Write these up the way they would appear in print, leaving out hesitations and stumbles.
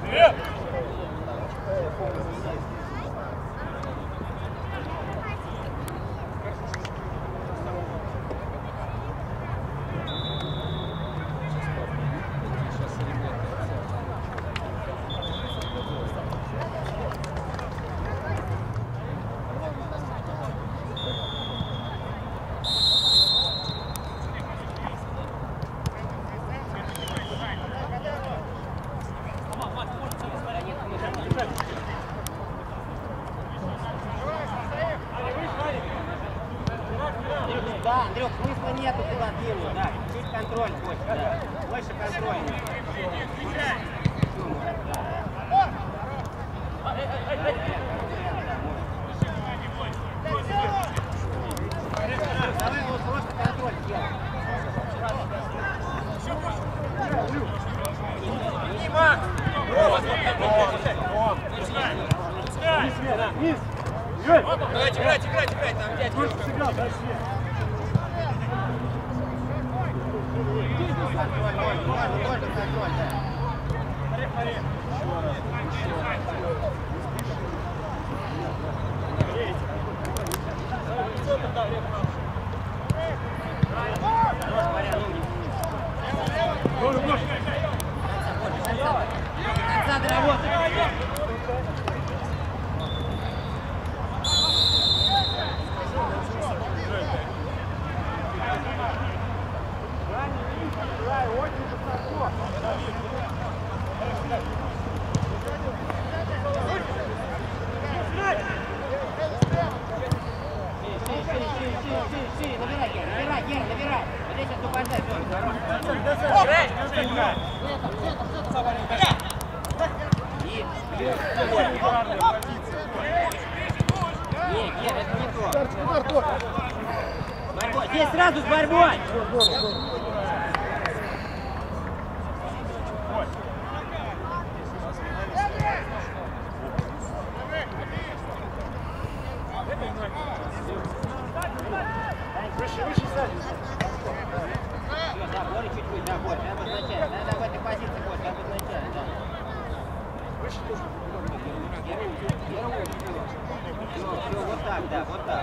Да, Андрюх, смысла нету туда двинуть, да. Чуть контроль больше, да. Больше контроля. Давай вот просто контроль сделай. Играть, там дядька. Можно контроль, да. Конца доработать. Набирай. Вот здесь освобождай. Нет, это не то. Борьбой. Здесь сразу с борьбой. Выше сзади. Да, Боря чуть-чуть, да, Боря, ты обозначаешь. Надо в этой позиции, Боря, ты обозначаешь, да. Выше тоже. Все, вот так, да, вот так.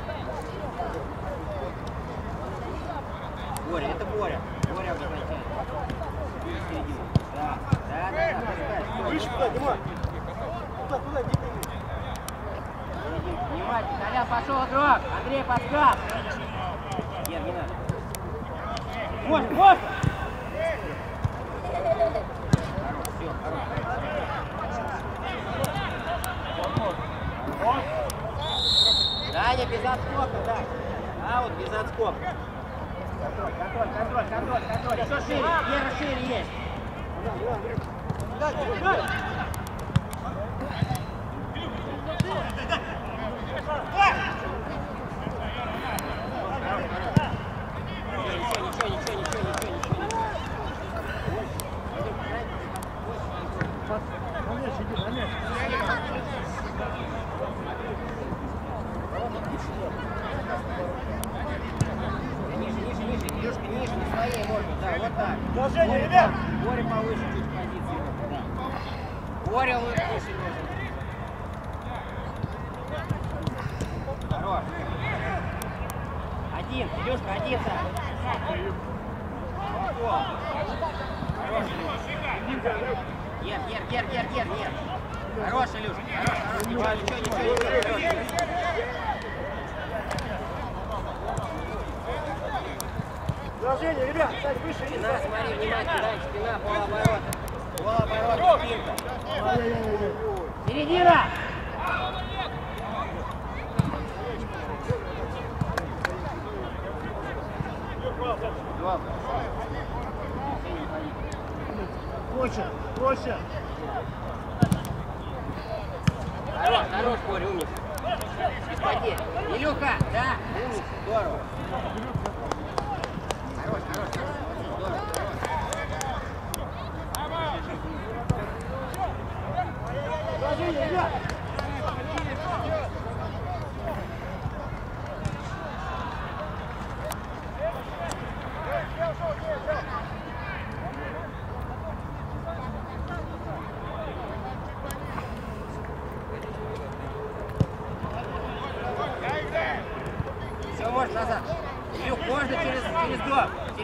Боря, это Боря. Боря обозначает. Да. Выше туда, Дима. Туда, иди. Внимательно, Толян, пошел игрок. Андрей, подсказ. Нет, не надо. Вот! Все, хорош. Даня, без отскока, да. Аут без отскока. Контроль. Еще шире, Вера шире есть. Ниже, не своей можно, да, вот так. Положение, ребят! Боря повыше чуть позицию. Да. Боря выше нужен. Хорош. Один, Илюшка, один там. Хорош, Илюшка. Нет. Хорош, Илюшка, хорош. Ничего. Положение, ребят, стань выше. Спина, смотри, внимательно, дальше, спина, полоборота, спинка. Середина! Проще. Хорош, Боря, умница. Без потерь. Илюха, да, умница, здорово. Хорош, здорово. Положение, ребят!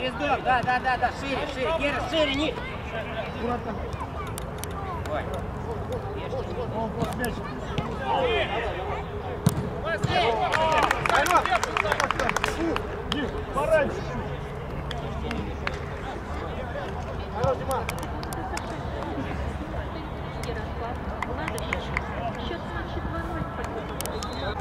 Через дом, да, шире, Гера, шире, не. Ой. Пораньше. Хорош, Дима. Ярослав Владимирович. Счет матча 2-0 в пользу.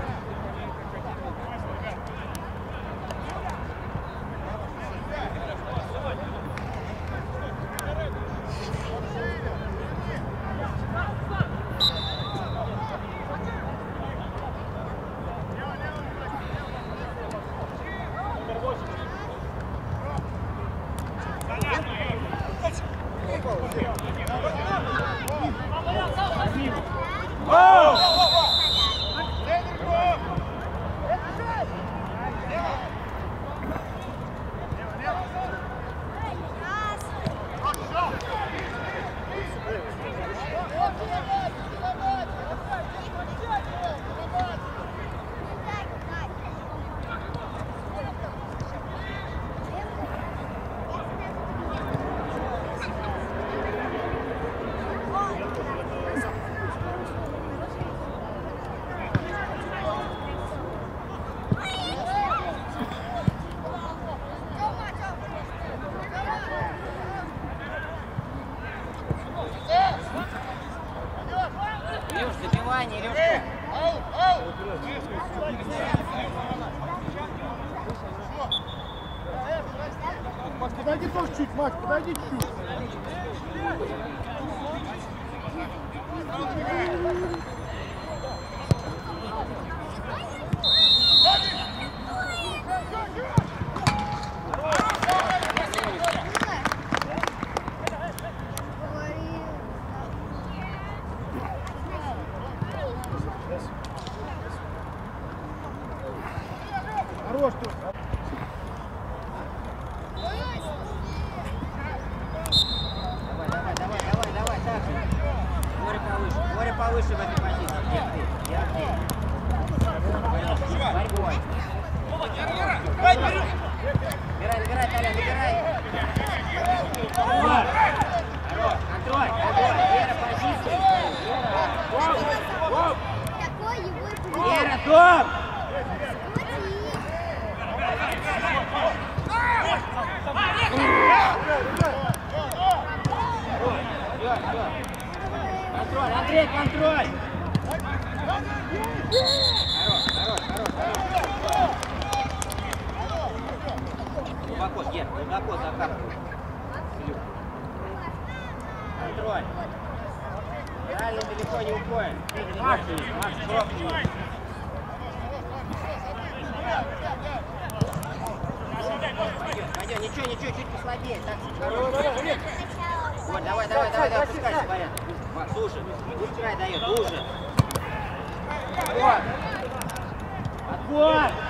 Илюш, добивание, Илюшка. Макс, подойди тоже чуть, Макс, подойди чуть. Хорош тут. Давай, так же. Море повыше в этой позиции. Где ты? Борьбой. Набирай, Толя, набирай. Хорош, контроль, Вера, позиция. Вера, дом! Контроль, Андрей, контроль! Хорош. Глубоко, Ген, глубоко закапывай. Контроль. Правильно, далеко не уходим. Макс, пробки. Пойдем, ничего, чуть послабее. Так, вот, давай, пускайся, порядок. Макс, слушай, пускай дает, уже. Отбор!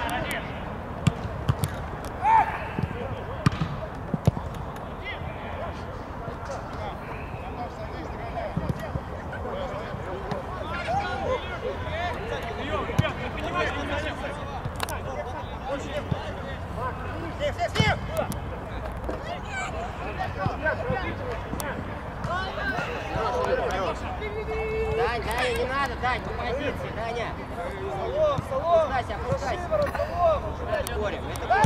Даня, не надо, Дань, по позиции, Даня. Опускайся. Это борем.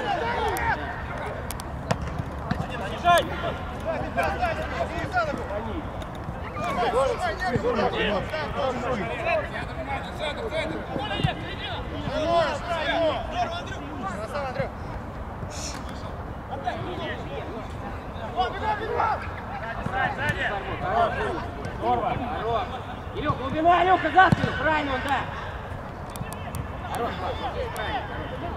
Илюх, глубина, Илюха, за спину, правильно он, да. Хорош, здесь правильно.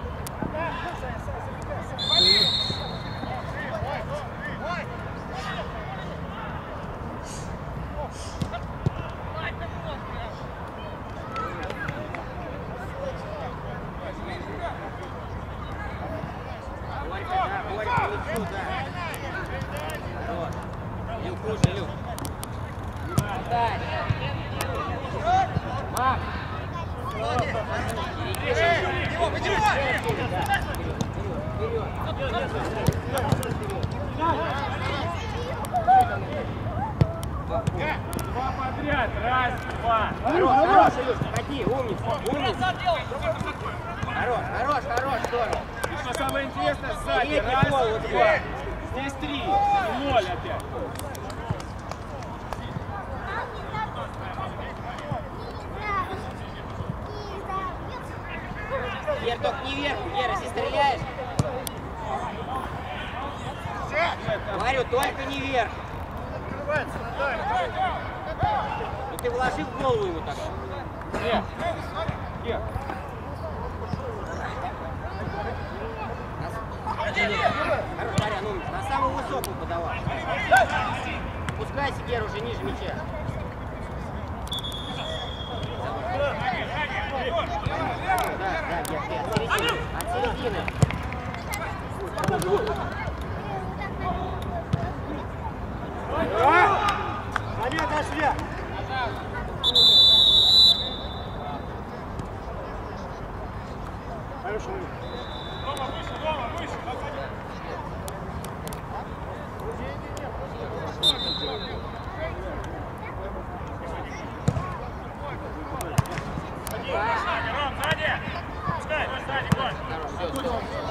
Борька, лицу, да. Хорош. Илюх, хуже, Илюх. Дай. Мак! Его, поднимай! Вперед. Два подряд, раз, два. Хорош, Илюш, ходи, умница, умница. Хорош, здорово. И что самое интересное, сзади, Третий раз, гол, вот два. Здесь 3, и 0 опять. Гер, только не вверх, Гер, если стреляешь. Говорю, только не вверх. Ну ты вложи в голову ему так. Гер. Хорош, Марьян, умница. На самую высокую подавай. Пускайся, Гер, уже ниже мяча. Да, Гер, ты от середины. Они отошли. Хорошо. Дома выше. Ром, сзади! Пускай, сзади, гол!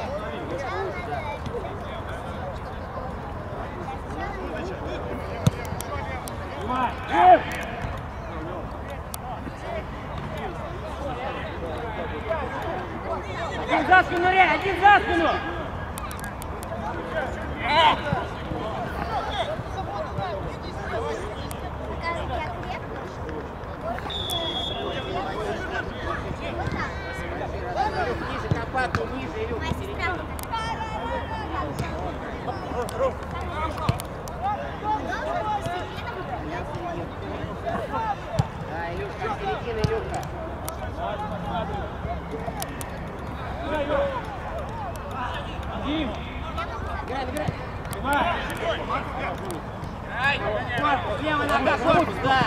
Один за спину, Рей, один за спину! Ниже, компактнее, ниже, Илюха, середину. Да, Илюшка, середина, Илюха. Дим! Играй! Маркус, Слева нога, корпус, да!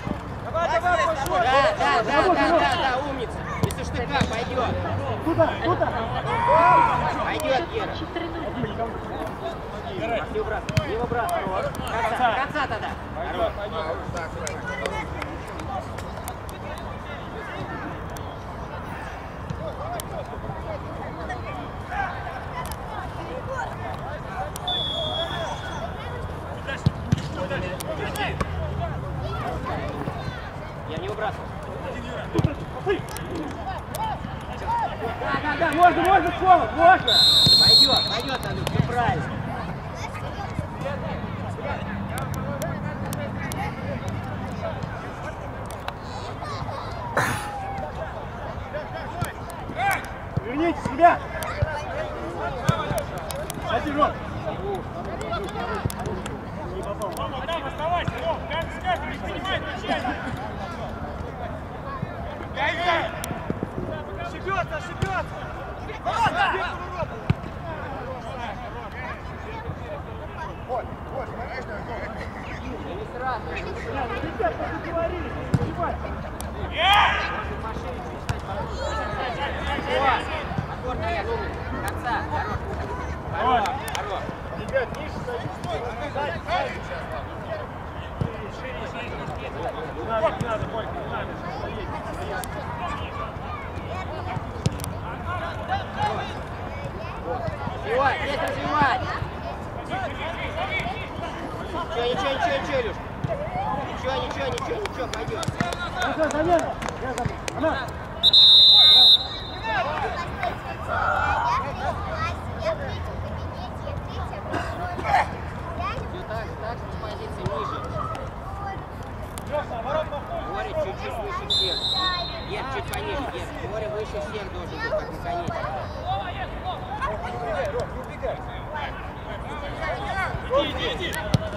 Да, умница! Если штыка, пойдет! Туда! Пойдет, Гера! Не выбрасывай, не выбрасывай! Конца тогда! Я не выбрасывал. Да, можно, Слава, можно! Пойдет, Андрюх, все правильно. Вернитесь, ребят! Один, Ром! Не попал. Рома, там оставайся, Ром! Как не принимай мяча! Ошибется! Не сразу. Ребят, мы договорились, не перебивайте. Аккорд, Аян, умный. Конца, хорош. Ребят, ниже садитесь. Не надо, Борька, не надо. Развивать, нет, развивать. Ничего, Илюш. Ничего, пойдет. Ну, замена. Я забыл. Она. Все так, с позиции ниже. Боря чуть-чуть выше всех. Гер, чуть пониже, Гер. Боря выше всех должен быть, как наконец. Иди.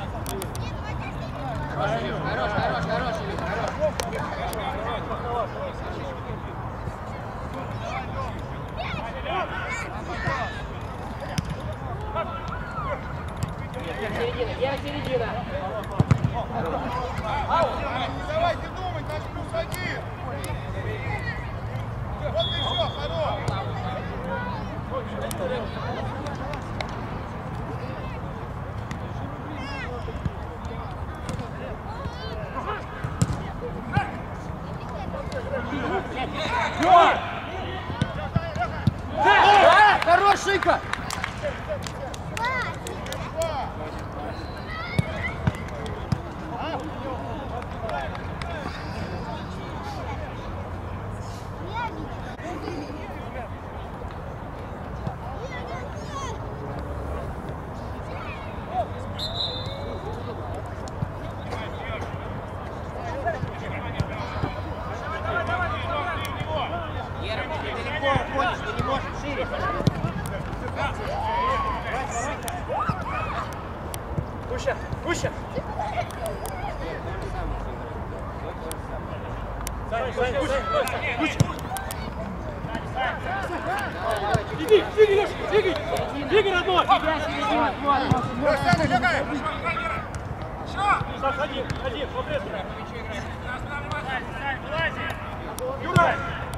Хорош, Илюш, хорош. Середина. Давайте думать, наш плюс один. Вот и все, хорош. Хорош, Шика! Гуща! Гуща! Иди, двигай, Леша, двигай! Двигай, родной! Саш, ходи, вот это! Юра!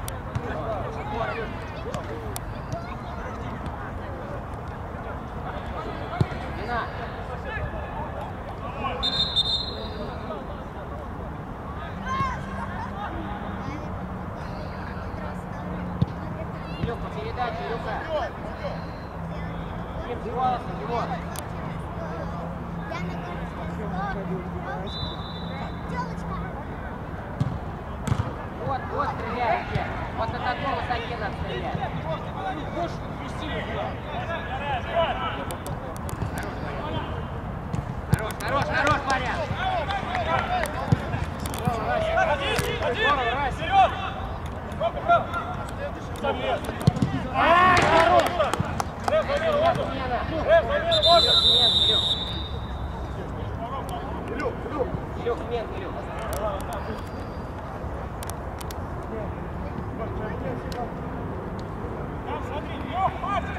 Илюха, передача, Илюха. Ким, голос на него. Вот, вот стреляйте. Вот на таком высоке надо стрелять. Хорош, хорош, парень. Один, вперед! Ай, хорош! Рэп, можно! Илюх, мен, Илюх. Смотри, Лёх, мастер!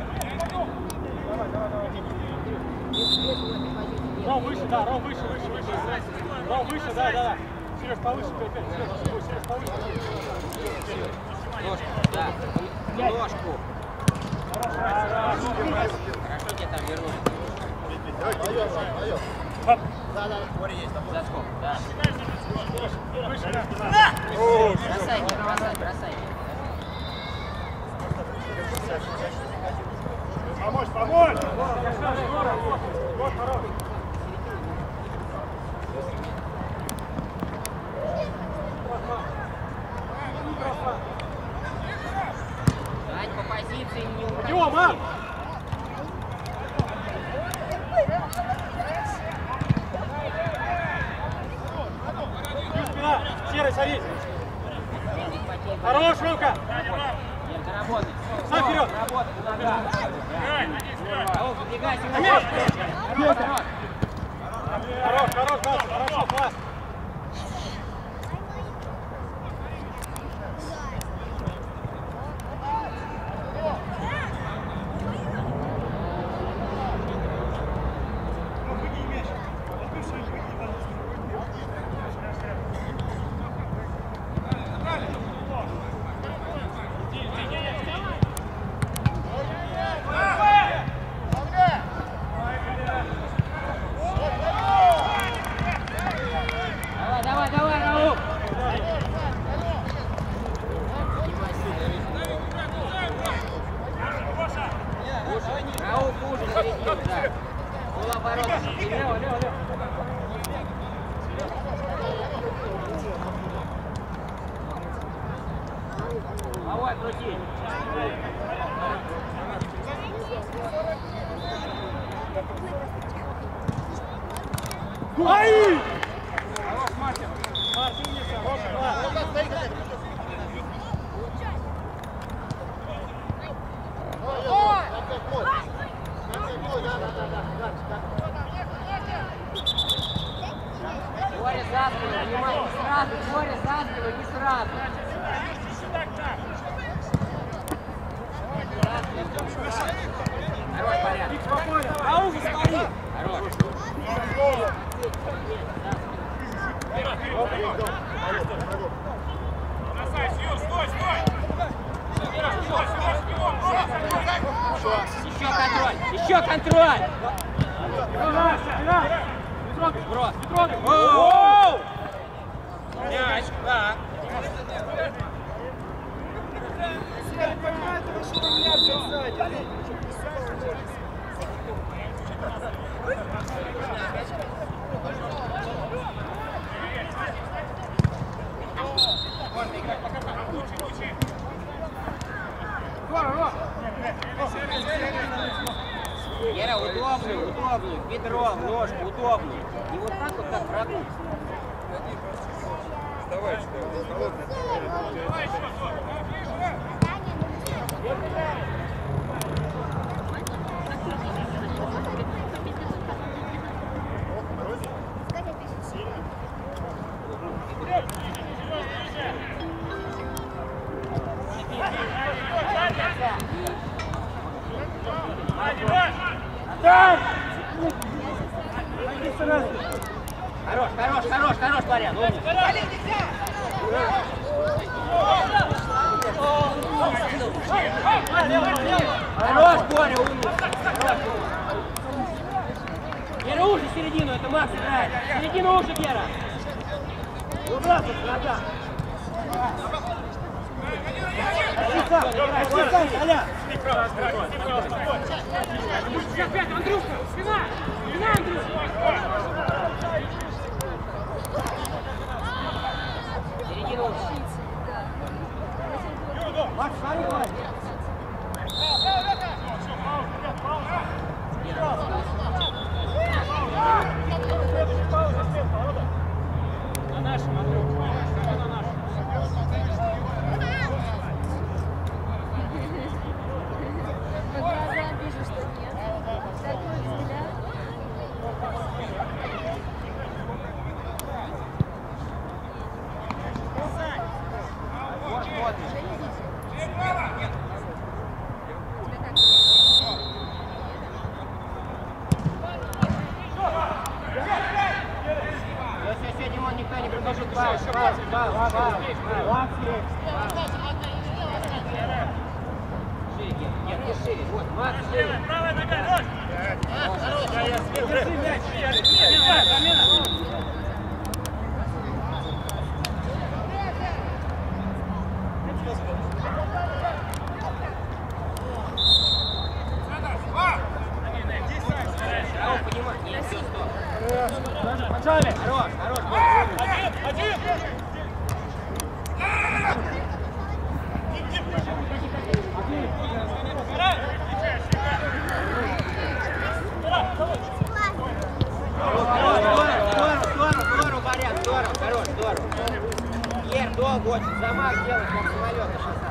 Ром выше, да, Ром выше. Ром выше, да. Сереж, повыше, Сереж, повыше. Ножку, да. Ножку. Хорошо тебе там вернули. Заскок, да. Бросай, бросай. Помочь! Вот, хорош. Дань по позиции не уходи. Идем, Мар! Спина! Серый, садись! Хорош, Ромка! Нет, доработай. Сам вперед! Работай, нога. Убегай, Хорош. Хорошо, класс! Давай, Раул. Раул хуже зарядил, да. Полоборота. Лево. Давай, крути. Ай! Хорош, Мартин! Мартин, умница! Боря за спину, внимание, не сразу. Боря за спину, не сразу. Хорош, порядок. Спокойно! На угол смотри! Хорош. Еще контроль! Брос! Мяч, да! Выше, удобную, бедро, в ножку, удобную. Не вот так вот, как врагу. Давай, что Хорош, Барян, умница. Хорош, Боря, умница. Гера, уже середину, это Макс играет. Середину уже, Гера. Убраться, нога. Андрюшка, спина, Андрюшка. Середину. Макс, смотри, Макс. На нашем, Андрюха. На нашем. По глазам вижу, что нет. Такой взгляд. Все, Димон, никто не предложит. Макс, нет, не шире. Вот, Макс, шире. Правая нога, Держи мяч. Почали. Хорош. Один. Здорово, Барян, здорово. Пьер, долго очень, замах делать, как самолет на шоссах.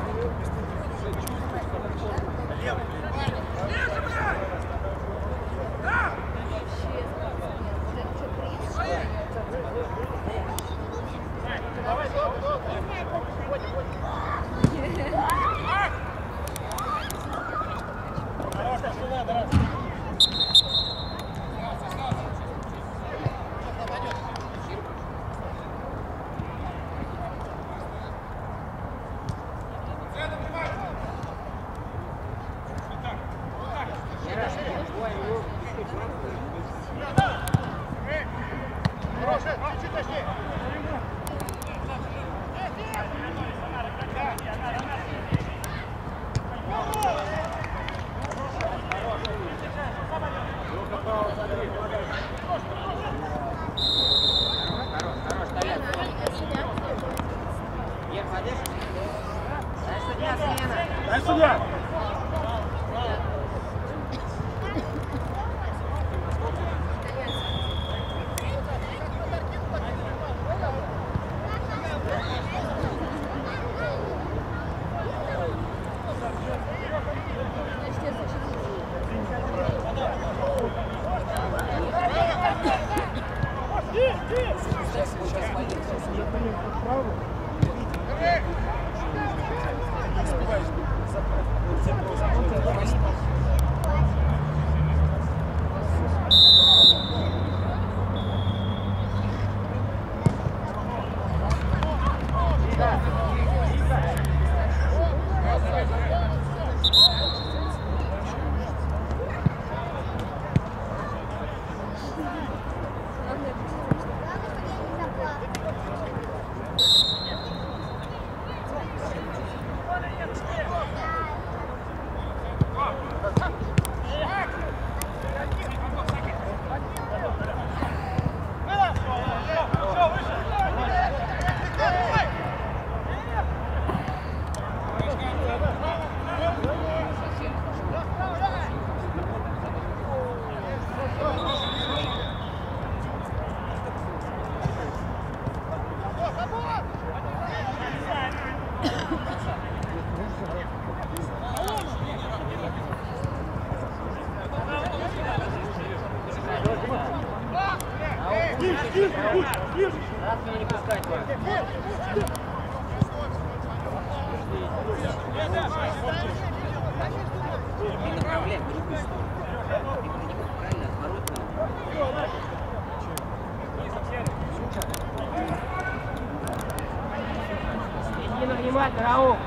Дай судья! Раз меня не пускать, Марк. Ты направляй в другую сторону. Ты понимаешь, правильно, отворот надо. Иди на внимательно, Раул.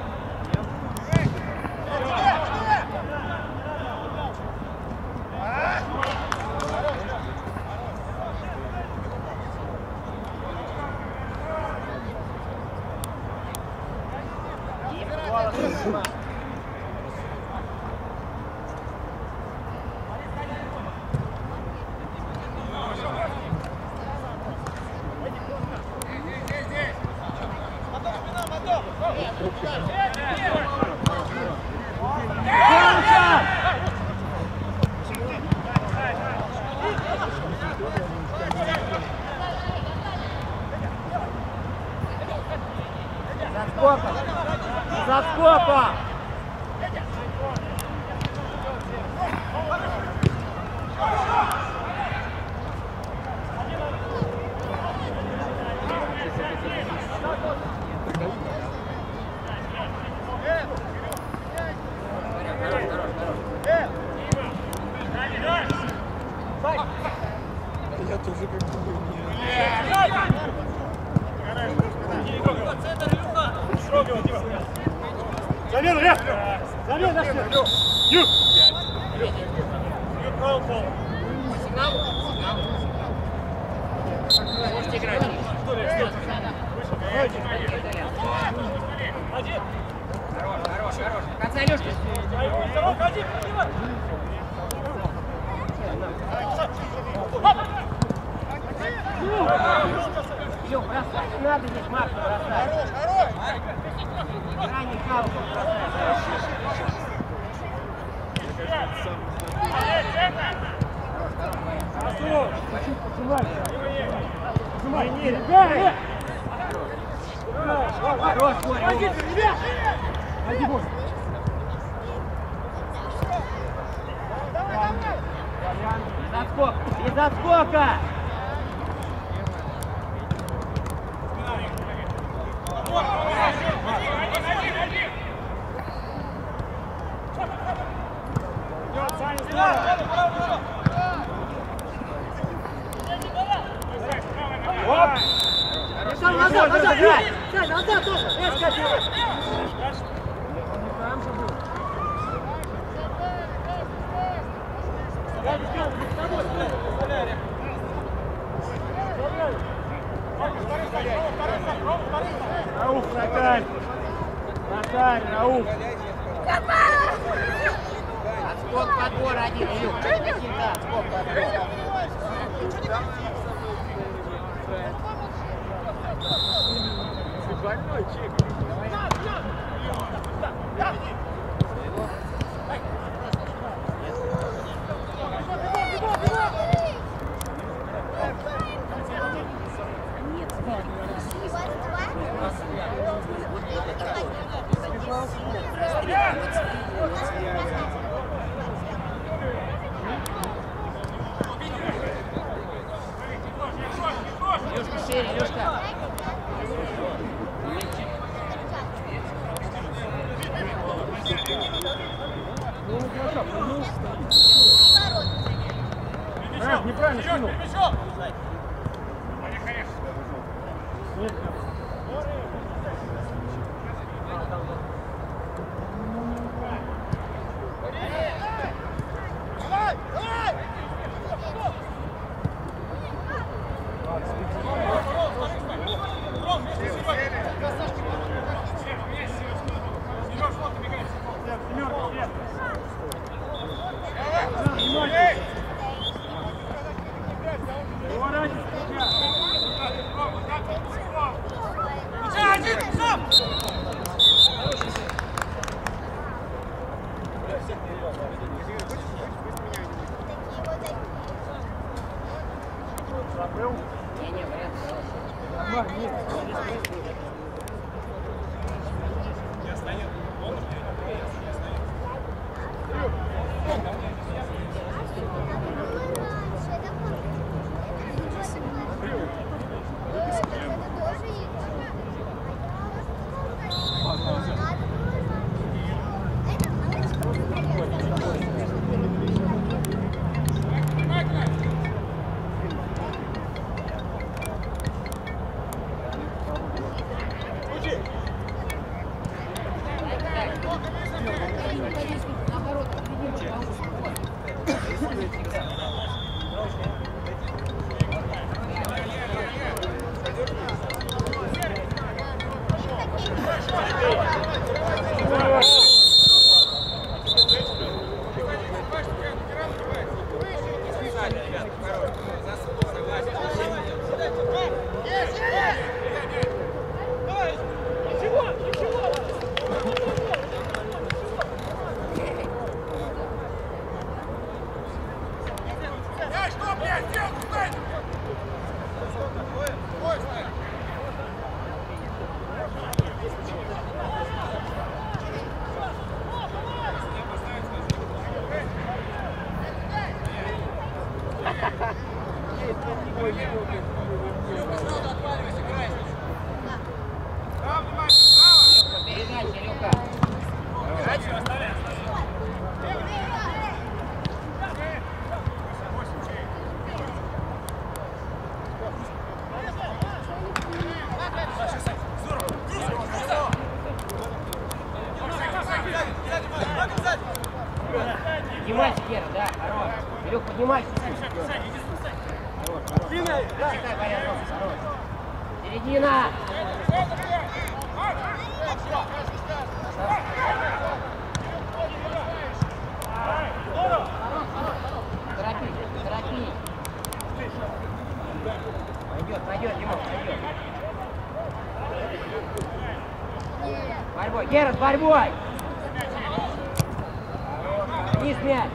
Заскока! Я тоже как бы не... Замена, Лев! Замена, наш Лев! Юг! Юг, правый пол. Сигнал? Сигнал. Можете играть. Один! Хорош, хорош, хорош. В конце, Алёшка. Один, Илюх, бросай, не надо здесь Марка бросать. Хорош, хорош! Ранний Калку бросай. Хорош, Боря. Иди, Боря. Без отскока! Без отскока! Назад, назад, играй! Сань, назад тоже! Резко делай! Рауф, вратарь! Вратарь, Рауф! Отскок, подбор один, Илюх. Один, да, отскок, подбор. Больной чек. Илюшка, шире, Илюшка. Неправильно скинул. Не, вряд ли. поднимайся. Середина. Торопи. Пойдет, Дима, пойдет. Борьбой, Гера, с борьбой! Вниз мяч!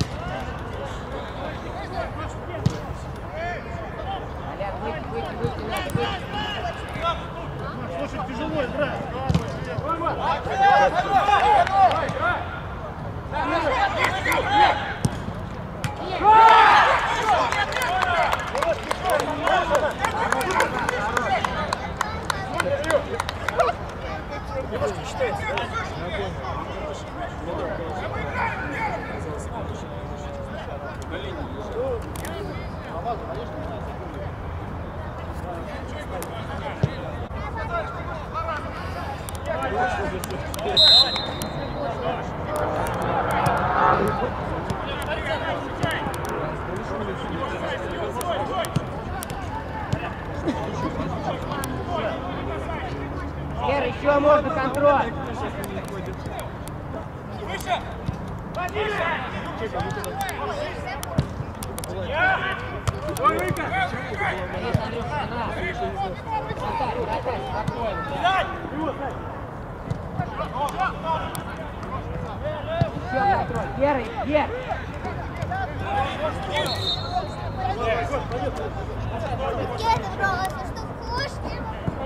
Алян, выйти, надо, выйти. Слушай, тяжело играть. Гера, еще можно контроль. Выше! Гера, Гера! Гера, просто что вкусный.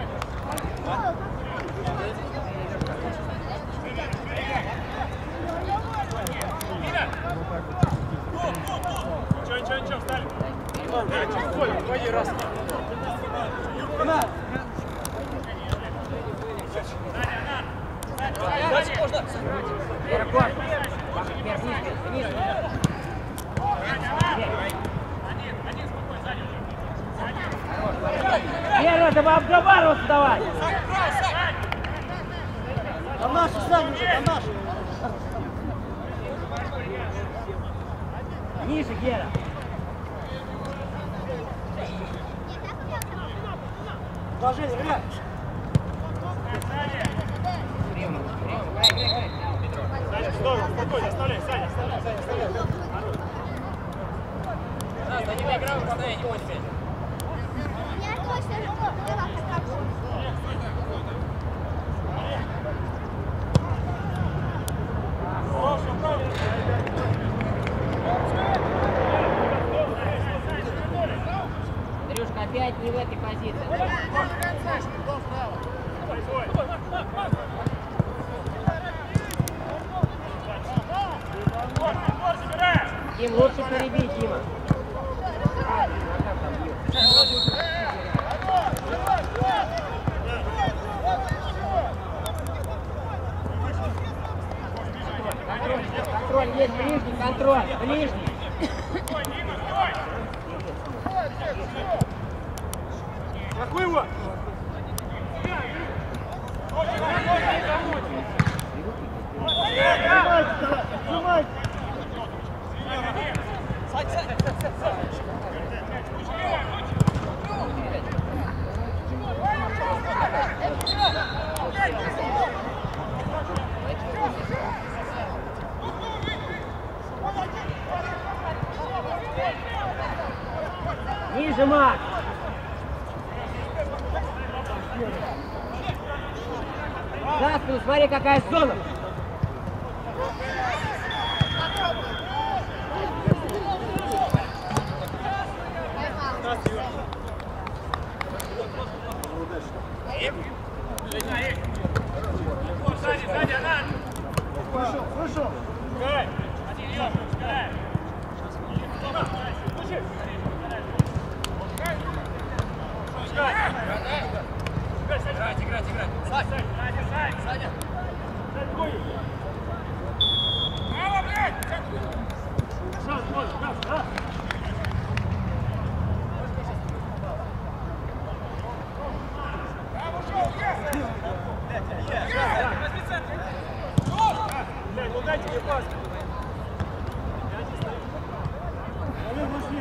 Ничего, встали. Пойди, раз. Дальше можно. Гера, корпус. Гера, вниз. Гера, обговариваться давай. Там наши сами уже, там наши. Ниже, Гера. Положение, играй. Спокойно, оставляй, Саня. Да, не играю, подай, не бойся. Я точно живу. Андрюшка, опять не в этой позиции. Дим, лучше перебить, Дима. Контроль есть, ближний контроль, ближний. Какой его? Сжимайте. Ниже, Макс. За спину, смотри, какая зона. Вышел. Играть. Саня. Право, блядь! Раз. Блядь, ну дайте мне пас.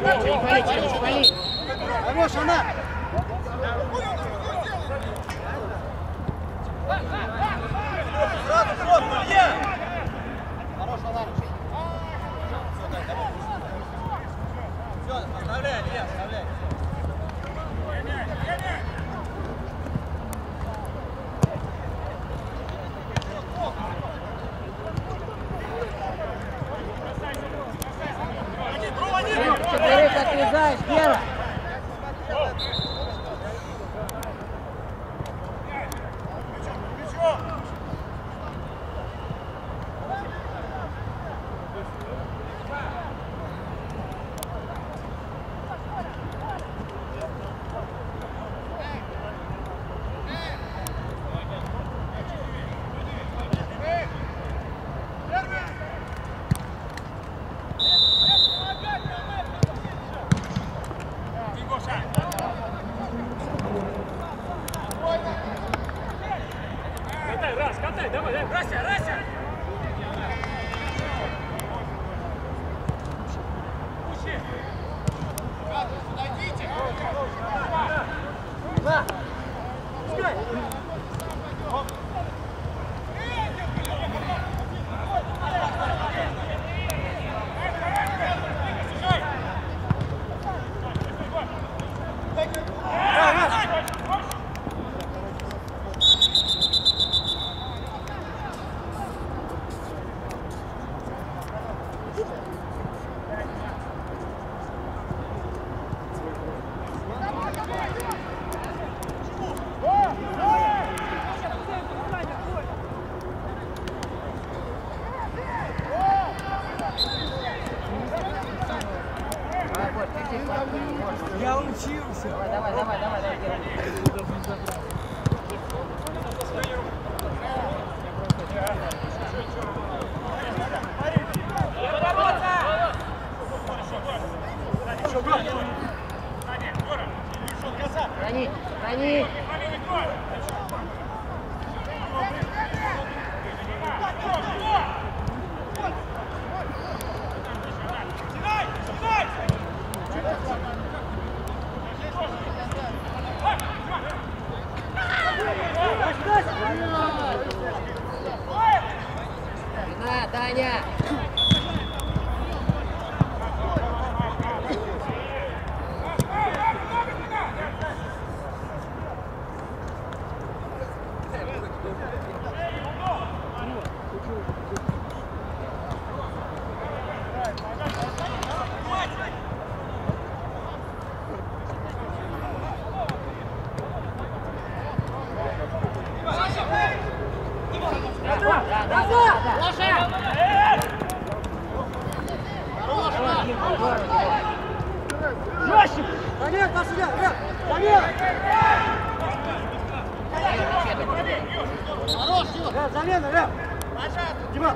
Не пали. Хорош, она! Хорош, она! Все, оставляй, Илья, оставляй. Четверых отрезаешь, Гера. Катай, давай, Рася, Рася! Пущи! Подойдите! На! Пускай! Я учился. Давай, Храни! На, Таня! Жестче! Замер, на себя! Замер! Хорош, Дима! Замена, Ля! Дима!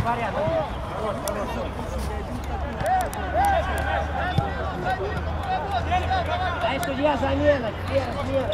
порядок. Дай, судья, замена. Смена.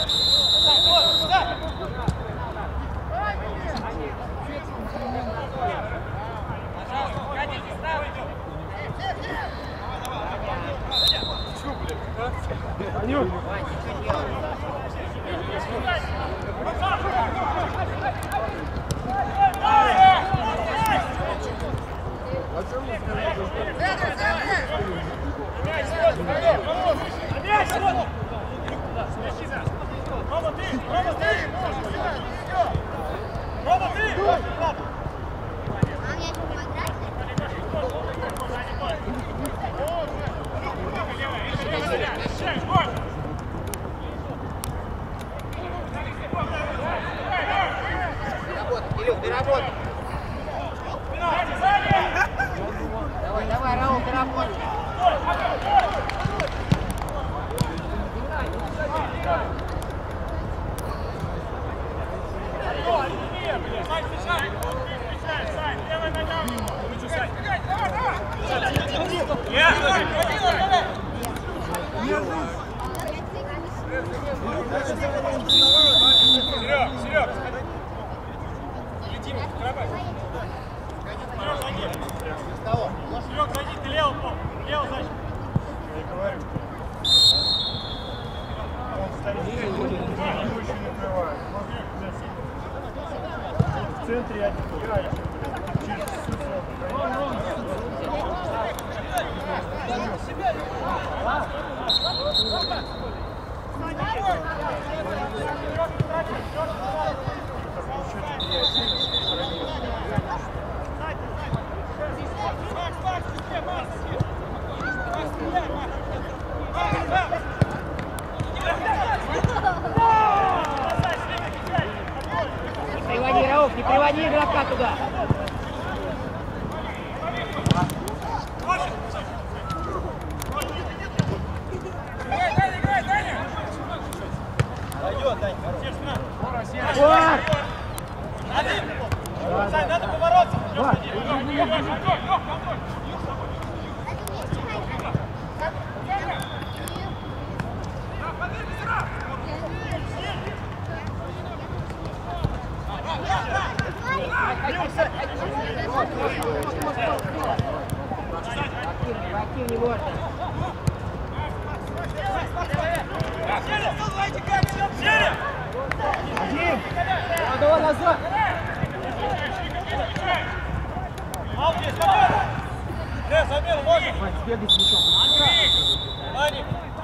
Давай, Раул, ты работай. Серег, летим, карабай. Серег, зайди, ты лево, значит. Я говорю. Он стоит, очень накрывает. В центре один играет. Через всю Не приводи, Рауф, не приводи игрока туда. Надо побороться. Активнее можно. Давай назад. Молодец, победа! Замену можно? Мать, сбегай с мячом. Ваня!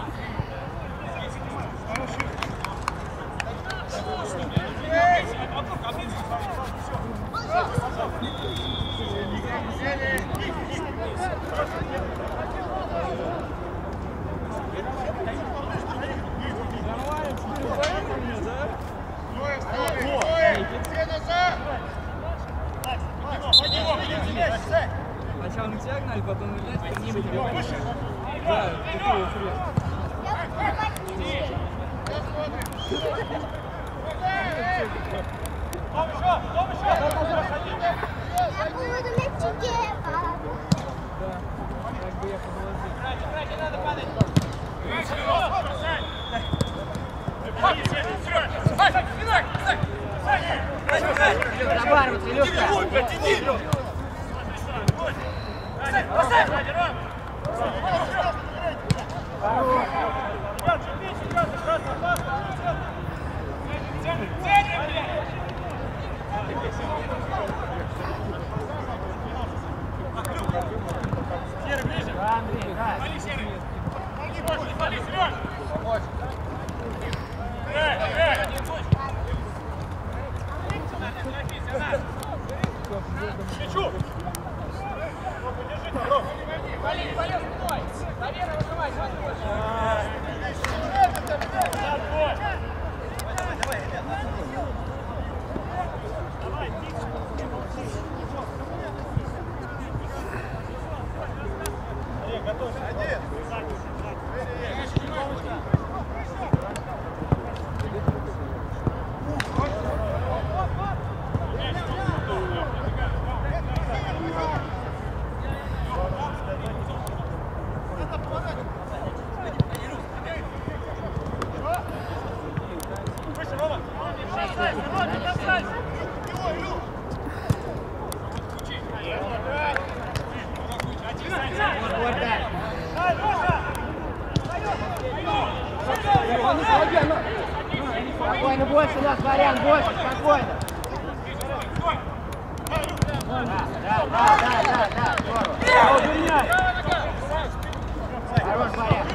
Сначала на тебя гнали, потом на меня, теперь не меня. Да, такого хрена. Я буду на тебе, папа. Да, как бы я положил. Не надо падать! Забарываться, Илюшка. Поставь! Серый, ближе! Андрей, да. Вали, Серый! Вали, Сереж! Играй! Свечу! Подержите, Ром! Вали, спиной! Наверно, выжимай, смотри больше! Давай, готов! Один! Вперед, Варян, больше, спокойно. Да, здорово. Хорош, Варян.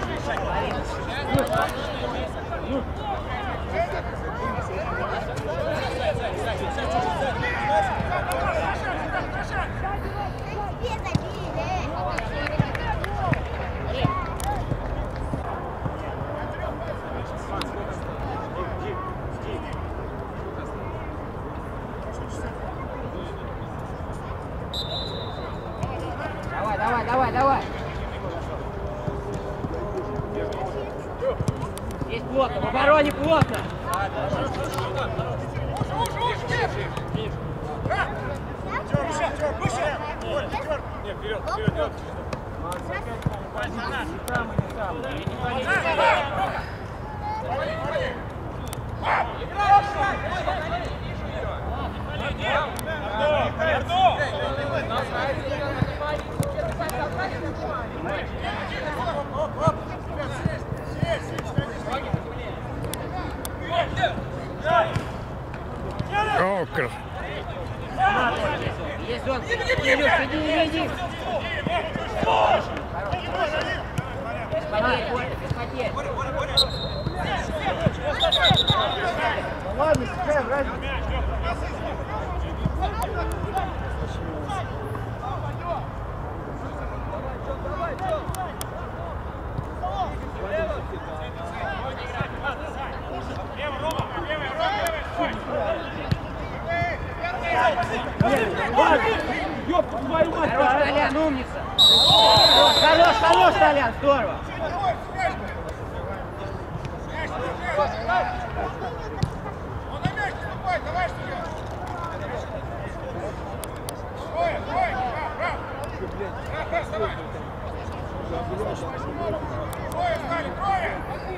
Давай. Здесь плотно, в обороне плотно. Нет, вперед. Окр. Есть зон. Иди. Без потерь. Ладно, сейчас, разница. Ёпта, твою мать! Хорош, Толян, умница! Хорош, Толян, здорово! Он на мяч наступает, давай что делать? Трое стали, трое!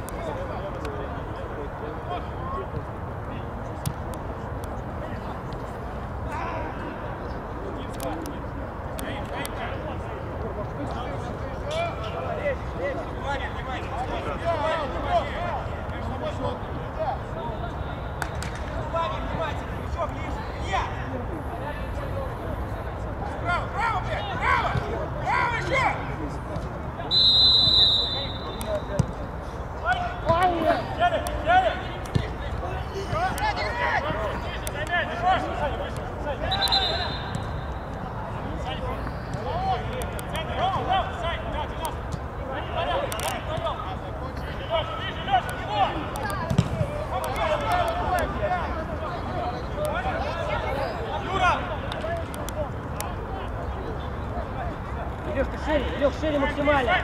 Илюх, шире максимально.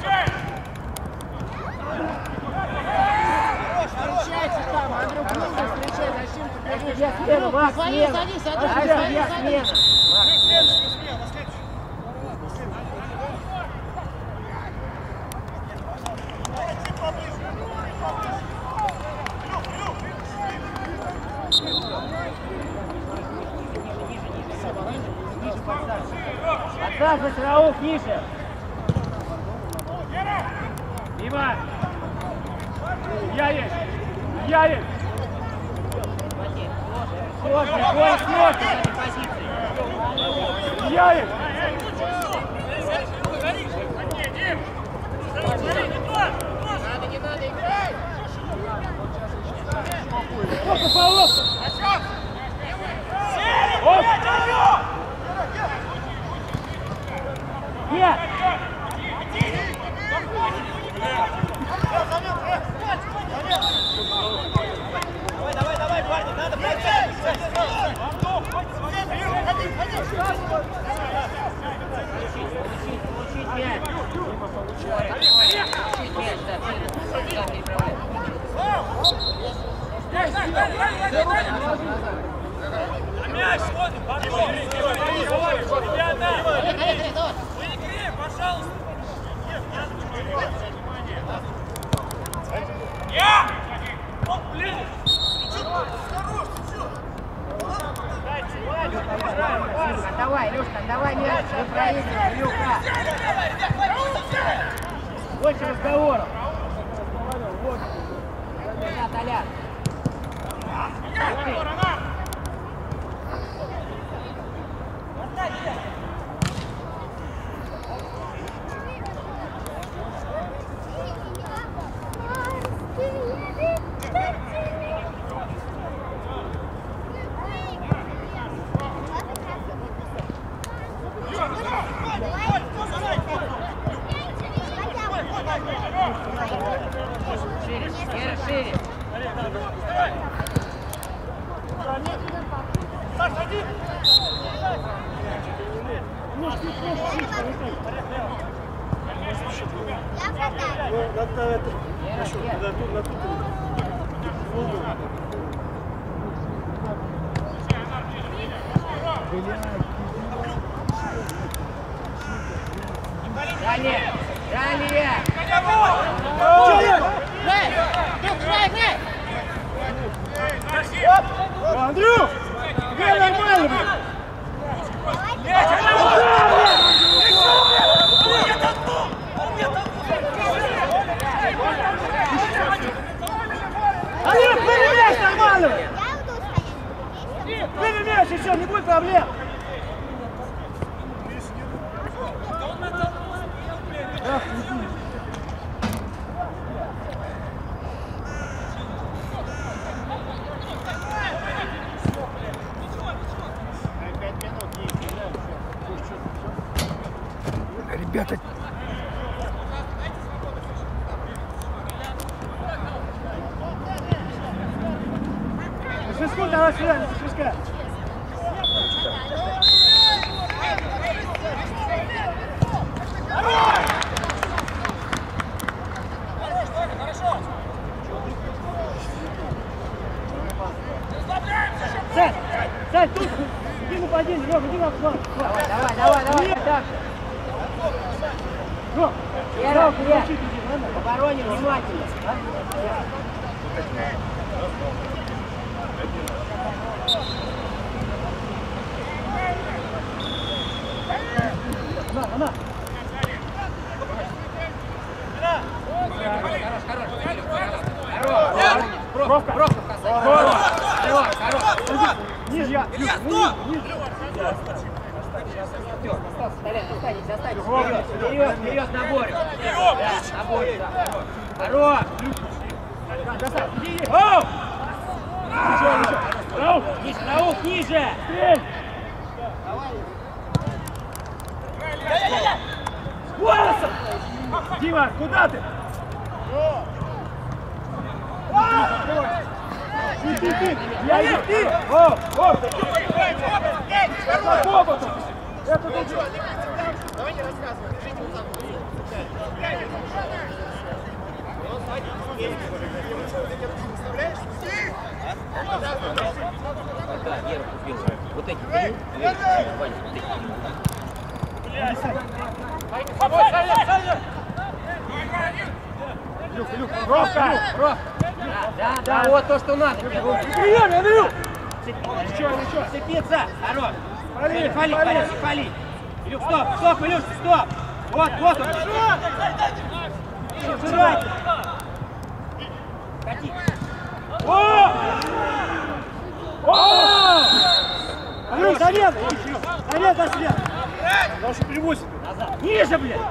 Встречайся там, Андрюк, нужно встречай, защиту. Я смена, Макс, смена. Я смена. Подсаживайся, Рауф, ниже. Дима! Я есть! Сложно, бой сложно с этой позиции. Я есть! Не надо играть. Сколько фолов? Нет! Давай, парни, надо пройти. Получить мяч. Получить мяч, да, переправлять. Мяч, смотрим! Выиграй, пожалуйста! Я! Блин! Давай, Илюшка, давай мяч, не проигрывай, Илюха. Больше разговоров. Да, Толян. Далее! Далее! Андрюх! Играй нормально, блин! Андрюх, выбери мяч нормально! Выбери мяч, и все, не будет проблем! Ребята, Шишку, давай сюда, Шишка. Сань, тут, иди нападение, Лёха, иди на фланг. Давай, так. Вера, В обороне внимательно. На. Хорош. Ниже я. Останься. Вперед, на борю. Да, на борю, да. Хорош. Иди. Ниже, Рауф, ниже. Волосом! Дима, куда ты? Ты! Я ты! О! Это тут! Давай не рассказывай, держите вот так. Представляешь? Да, Вера купил. Вот эти три. Ваня, вот эти три. Люк, Ровка! Да, вот то, что надо. Прием, Андрюх! Ничего. Цепиться. Хорош. Фали. Илюх, стоп, Илюш, стоп. Вот он. Жирай. Ходи. Андрюх, завет! Завет на себя! Дальше перевозит. Ниже, блядь!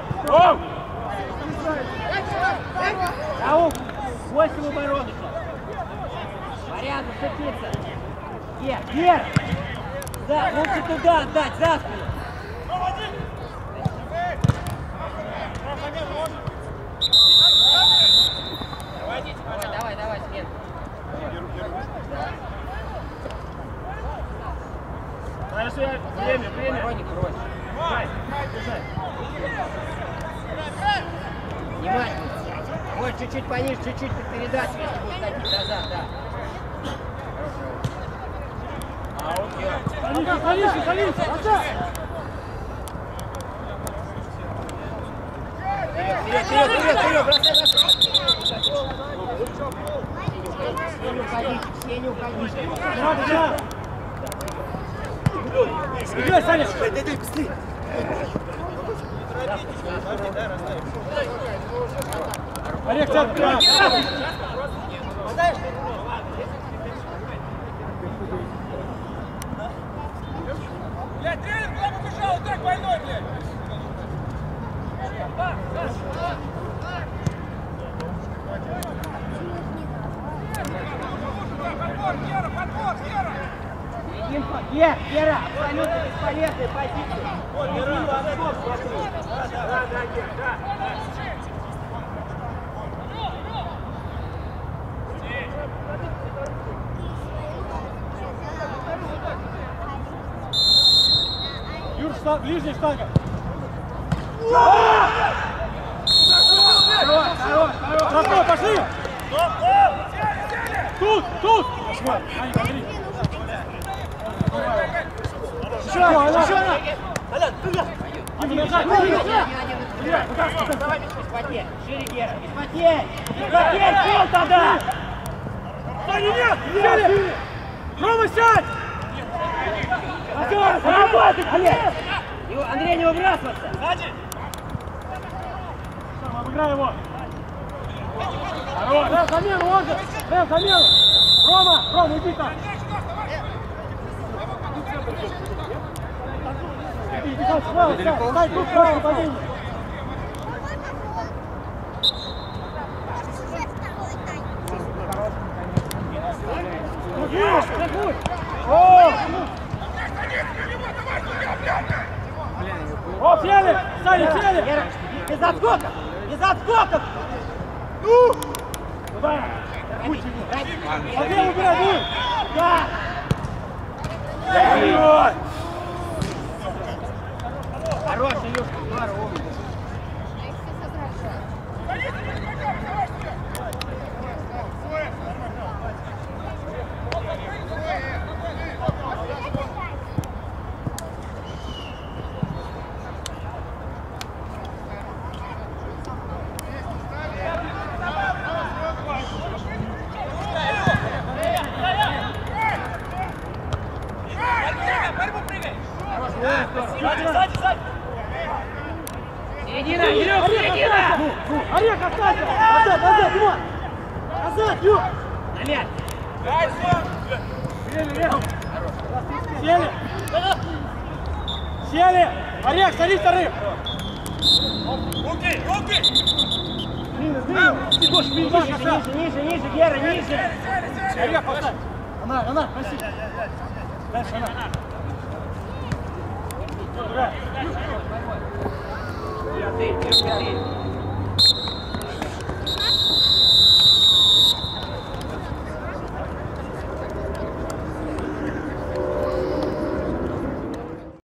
Рауф, 8 обороны. Порядок, цепиться. Вер! Да, лучше туда отдать, за спину. Давай, смена. Хорошо, время. Роник, брось. Внимательно. Может, чуть-чуть пониже, чуть-чуть передачу, если будет ходить назад, да. Колись! Вперед, бросай. Все не уходите. Играй, Саня! Дай, быстрее! Олег, Гера, абсолютно бесполезная позиция. Юр, ближний штанга. Хорошо, пошли! Тут! Аня, смотри. Еще она! Алян, ты я! Без потерь. Шире, Гера. Без потерь. Без потерь. Пол тогда. Саня, нет! Сели! Рома, сядь! Работай, Олег! Андрей, не выбрасываться! Сзади! Обыграй его! Хорош! Рэм, замену, он же! Рэм, замену! Рома, иди там! Иди там, справа, стай, тут справа, подвинь! О, сели! Саня, сели! Без отскоков! Без отскоков! Ну! Туда! Победу убирай, будет! Да! Хороший, Илюшка, здорово. Середина, Илюх, середина! Орех, останься! Назад, Дима! Назад, Ю! Намер! Сели! Орех, садись вторых! Ниже, Гера, ниже! Орех, поставь! Она, проси! Дальше она! Ты,